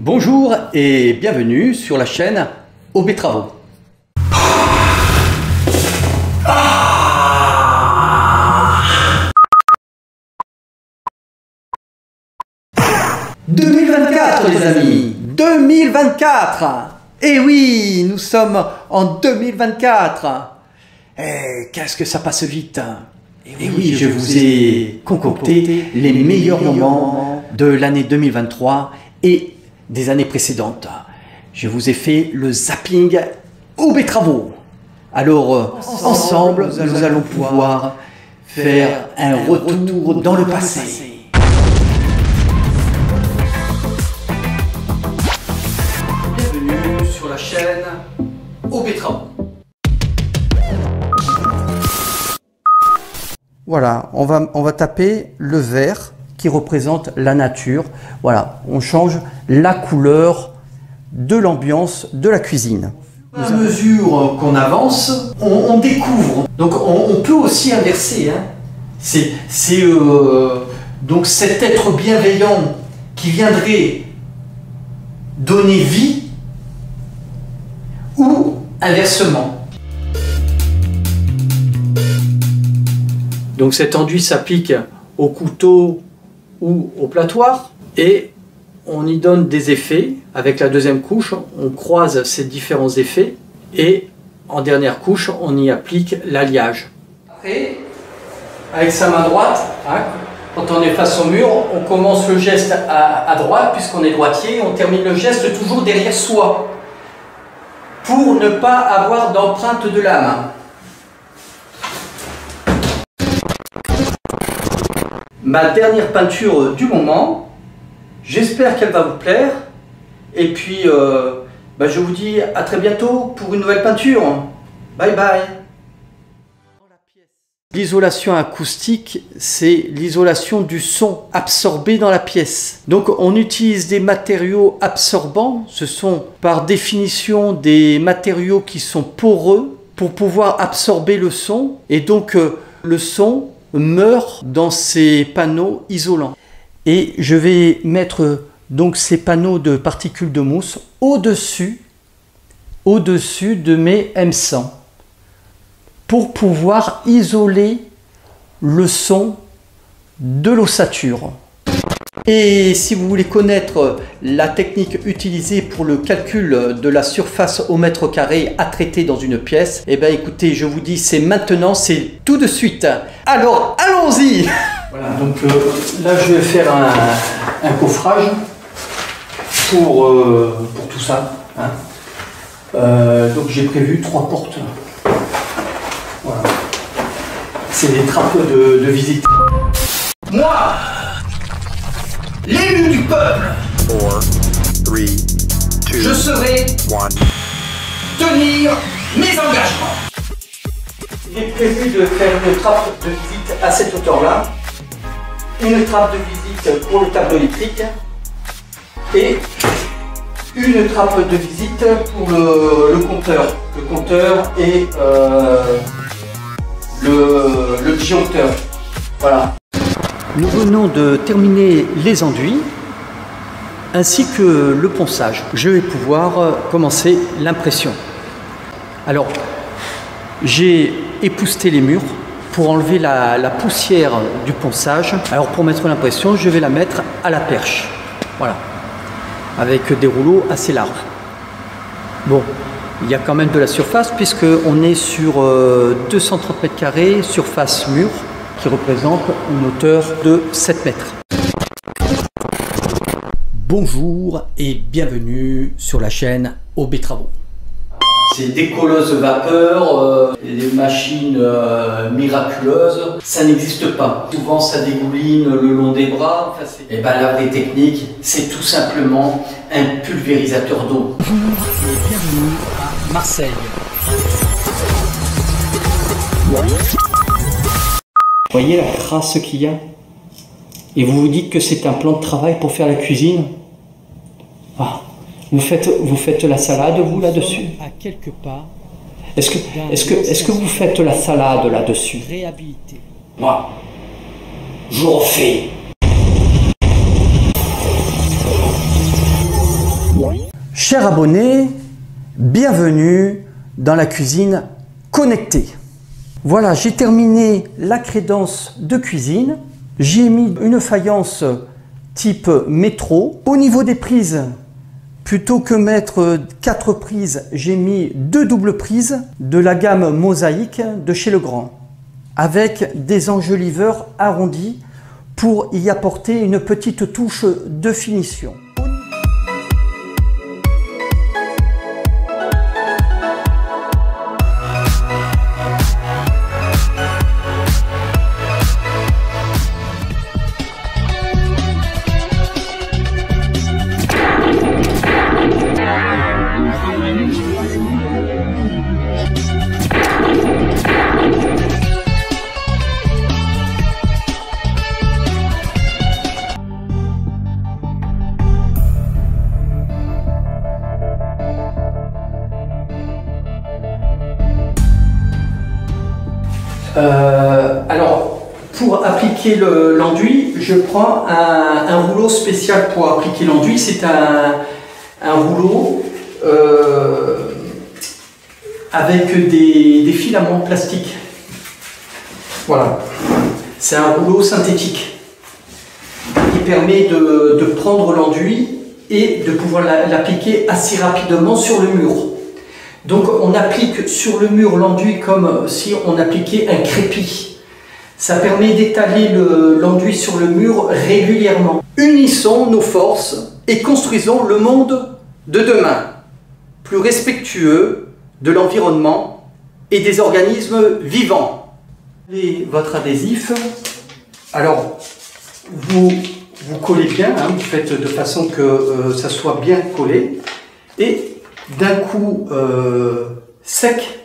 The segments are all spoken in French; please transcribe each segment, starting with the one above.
Bonjour et bienvenue sur la chaîne OB Travaux. 2024 les amis, 2024. Eh oui, nous sommes en 2024. Eh, qu'est-ce que ça passe vite. Et oui, je vous ai concocté les meilleurs moments de l'année 2023 et des années précédentes. Je vous ai fait le zapping OB Travaux. Alors, ensemble, nous allons pouvoir faire un retour dans le passé. Bienvenue sur la chaîne OB Travaux. Voilà, on va taper le vert qui représente la nature. Voilà, on change la couleur de l'ambiance de la cuisine. À mesure qu'on avance, on découvre. Donc on peut aussi inverser. Hein. C'est donc cet être bienveillant qui viendrait donner vie ou inversement. Donc cet enduit s'applique au couteau ou au platoir et on y donne des effets. Avec la deuxième couche, on croise ces différents effets et en dernière couche, on y applique l'alliage. Après, avec sa main droite, hein, quand on est face au mur, on commence le geste à droite puisqu'on est droitier, on termine le geste toujours derrière soi pour ne pas avoir d'empreinte de la main. Ma dernière peinture du moment, j'espère qu'elle va vous plaire et puis je vous dis à très bientôt pour une nouvelle peinture. Bye bye. L'isolation acoustique, c'est l'isolation du son absorbé dans la pièce. Donc on utilise des matériaux absorbants, ce sont par définition des matériaux qui sont poreux pour pouvoir absorber le son et donc le son meurt dans ces panneaux isolants. Et je vais mettre donc ces panneaux de particules de mousse au-dessus de mes M100 pour pouvoir isoler le son de l'ossature. Et si vous voulez connaître la technique utilisée pour le calcul de la surface au mètre carré à traiter dans une pièce, eh bien écoutez, je vous dis c'est maintenant, c'est tout de suite. Alors allons-y. Voilà, donc là je vais faire un coffrage pour tout ça. Hein. Donc j'ai prévu 3 portes. Voilà. C'est des trappes de visite. Moi, l'élu du peuple, 4, 3, 2, je serai 1. tenir mes engagements. Il est prévu de faire une trappe de visite à cette hauteur-là, une trappe de visite pour le tableau électrique et une trappe de visite pour le compteur. Le compteur et le disjoncteur. Voilà. Nous venons de terminer les enduits ainsi que le ponçage. Je vais pouvoir commencer l'impression. Alors, j'ai épousseté les murs pour enlever la poussière du ponçage. Alors pour mettre l'impression, je vais la mettre à la perche. Voilà. Avec des rouleaux assez larges. Bon, il y a quand même de la surface puisqu'on est sur 230 mètres carrés, surface mur, qui représente une hauteur de 7 mètres. Bonjour et bienvenue sur la chaîne OB Travaux. Ces décolleuses vapeurs, les machines miraculeuses, ça n'existe pas. Souvent ça dégouline le long des bras. Enfin, et ben la vraie technique, c'est tout simplement un pulvérisateur d'eau. Bonjour et bienvenue à Marseille. Voyez la crasse qu'il y a? Et vous vous dites que c'est un plan de travail pour faire la cuisine? Ah, vous faites la salade, vous, là-dessus? À quelques pas. Est-ce que vous faites la salade là-dessus? Réhabilité. Moi, je refais. Chers abonnés, bienvenue dans la cuisine connectée. Voilà, j'ai terminé la crédence de cuisine. J'y ai mis une faïence type métro. Au niveau des prises, plutôt que mettre 4 prises, j'ai mis 2 doubles prises de la gamme Mosaïque de chez Legrand, avec des enjoliveurs arrondis pour y apporter une petite touche de finition. Alors, pour appliquer l'enduit, je prends un rouleau spécial pour appliquer l'enduit. C'est un rouleau avec des filaments plastiques. Voilà, c'est un rouleau synthétique qui permet de prendre l'enduit et de pouvoir l'appliquer assez rapidement sur le mur. Donc on applique sur le mur l'enduit comme si on appliquait un crépi. Ça permet d'étaler l'enduit sur le mur régulièrement. Unissons nos forces et construisons le monde de demain, plus respectueux de l'environnement et des organismes vivants. Et votre adhésif, alors vous collez bien, hein, vous faites de façon que ça soit bien collé, et d'un coup sec,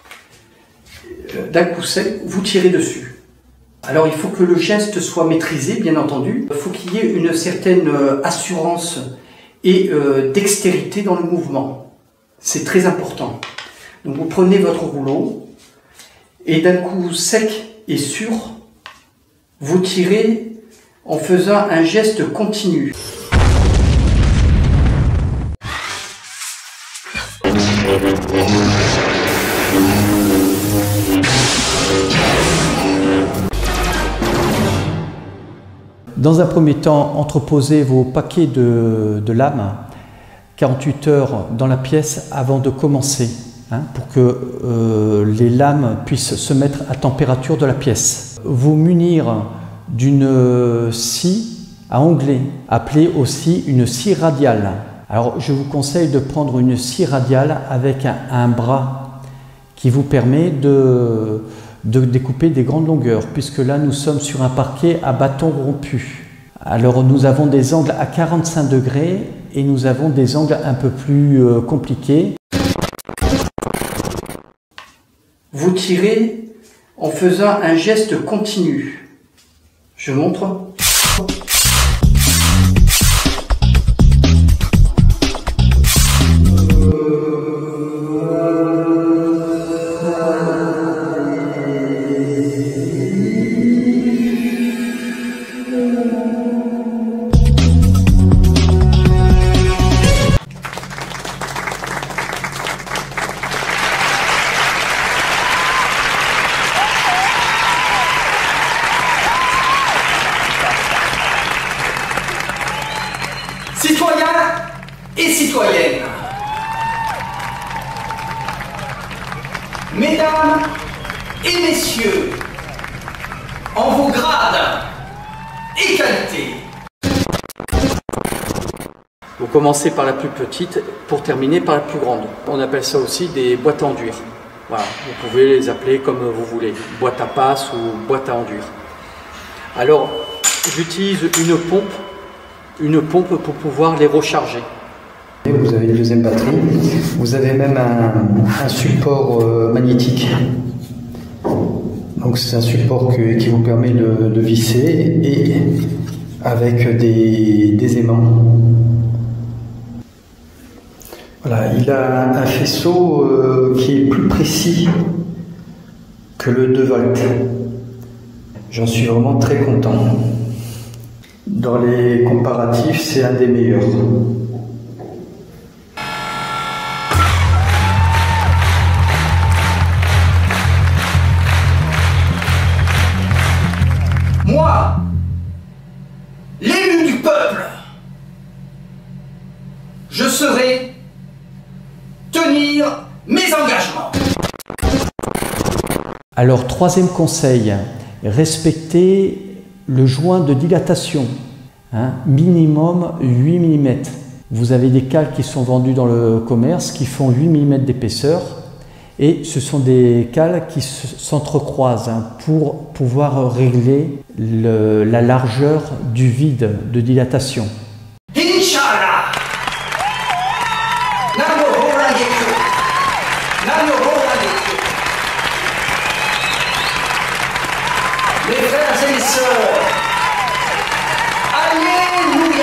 vous tirez dessus. Alors il faut que le geste soit maîtrisé, bien entendu. Il faut qu'il y ait une certaine assurance et dextérité dans le mouvement. C'est très important. Donc vous prenez votre rouleau et d'un coup sec et sûr, vous tirez en faisant un geste continu. Dans un premier temps, entreposez vos paquets de lames 48 heures dans la pièce avant de commencer, hein, pour que les lames puissent se mettre à température de la pièce. Vous munir d'une scie à onglets, appelée aussi une scie radiale. Alors je vous conseille de prendre une scie radiale avec un bras qui vous permet de découper des grandes longueurs, puisque là nous sommes sur un parquet à bâton rompu. Alors nous avons des angles à 45 degrés et nous avons des angles un peu plus compliqués. Vous tirez en faisant un geste continu. Je montre. Citoyens et citoyennes, mesdames et messieurs, en vos grades et qualités. Vous commencez par la plus petite pour terminer par la plus grande. On appelle ça aussi des boîtes à enduire. Voilà, vous pouvez les appeler comme vous voulez, boîte à passe ou boîte à enduire. Alors, j'utilise une pompe pour pouvoir les recharger. Vous avez une deuxième batterie, vous avez même un support magnétique. Donc c'est un support qui vous permet de visser et avec des aimants. Voilà, il a un faisceau qui est plus précis que le 2 volts. J'en suis vraiment très content. Dans les comparatifs, c'est un des meilleurs. je saurai tenir mes engagements. Alors, troisième conseil, respectez le joint de dilatation, minimum 8 mm. Vous avez des cales qui sont vendues dans le commerce qui font 8 mm d'épaisseur et ce sont des cales qui s'entrecroisent pour pouvoir régler la largeur du vide de dilatation. Inch'Allah. Mes frères et mes sœurs, Alléluia.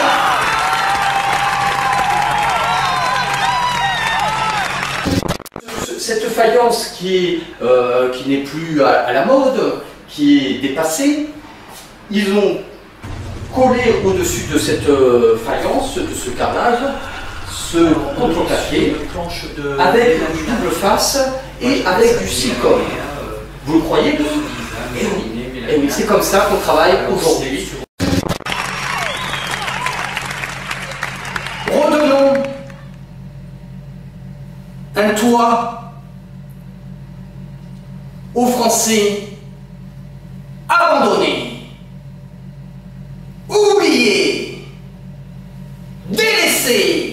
Cette faïence qui n'est plus à la mode, qui est dépassée, ils ont collé au-dessus de cette faïence, de ce carrelage, ce contreplaqué avec une double face et avec du silicone. Vous le croyez? Eh oui, c'est comme ça qu'on travaille aujourd'hui. Redonnons un toit aux Français abandonnés, oubliés, délaissés.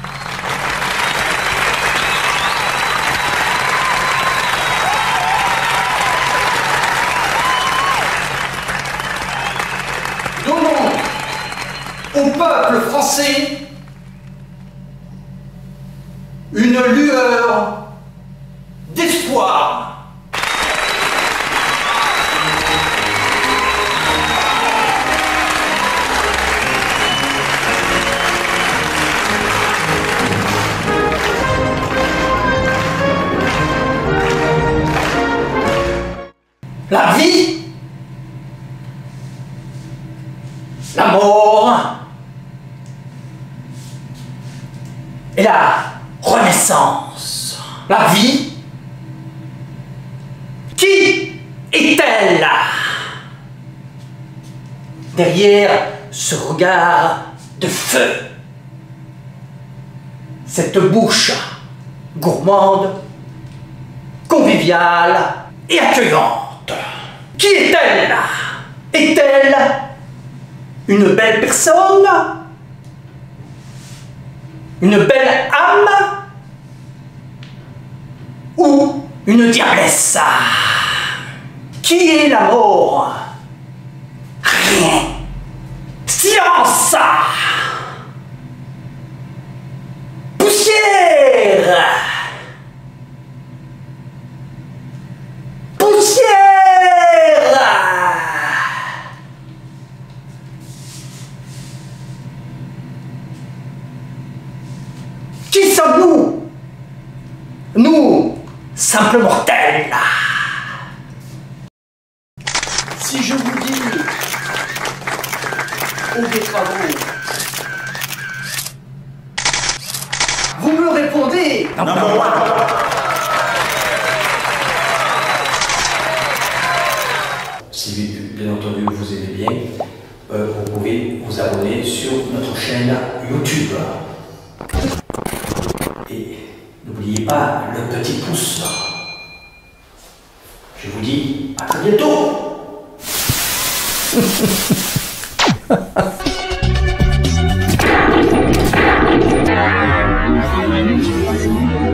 Au peuple français une lueur d'espoir. La vie, la mort et la renaissance. La vie, qui est-elle derrière ce regard de feu, cette bouche gourmande, conviviale et accueillante? Qui est-elle? Est-elle une belle personne? Une belle âme? Ou une diablesse? Qui est l'amour? Rien. Silence! Poussière! Poussière! Qui sommes-nous? Nous, simples mortels. Si je vous dis au des travaux, vous me répondez non. Si bien entendu vous aimez bien, vous pouvez vous abonner sur notre chaîne YouTube. Et n'oubliez pas le petit pouce. Je vous dis à très bientôt.